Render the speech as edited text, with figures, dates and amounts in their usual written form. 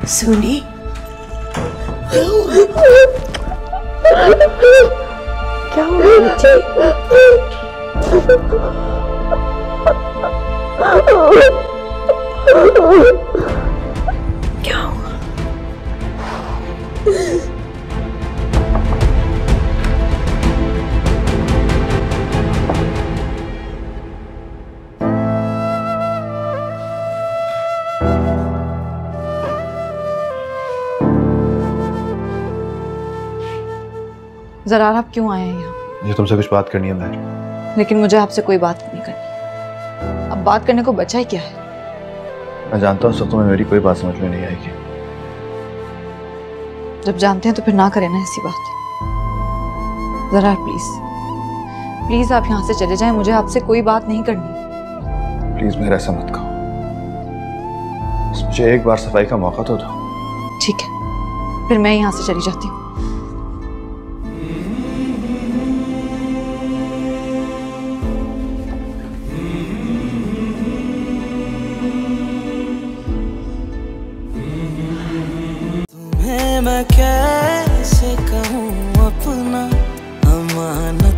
सुनी क्या हुआ बच्चे? क्या हुआ? ज़रार आप क्यों आए हैं यहाँ? मुझे तुमसे कुछ बात करनी है महर। लेकिन मुझे आपसे कोई बात नहीं करनी। अब बात करने को बचा ही क्या है? मैं जानता हूँ सब तुम्हें मेरी कोई बात समझ में नहीं आएगी। जब जानते हैं तो फिर ना करें ना ऐसी बात। ज़रार प्लीज प्लीज आप यहाँ से चले जाएं, मुझे आपसे कोई बात नहीं करनी। प्लीज मेरा ऐसा मत कहो, बस मुझे एक बार सफाई का मौका तो दो। ठीक है, फिर मैं यहाँ से चली जाती हूँ। मैं कैसे कहूँ अपना अमानत